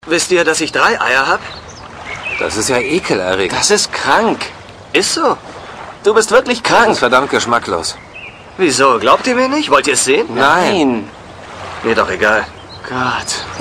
Wisst ihr, dass ich 3 Eier hab? Das ist ja ekelerregend. Das ist krank. Ist so. Du bist wirklich krank. Das ist verdammt geschmacklos. Wieso? Glaubt ihr mir nicht? Wollt ihr es sehen? Nein. Mir doch egal. Gott.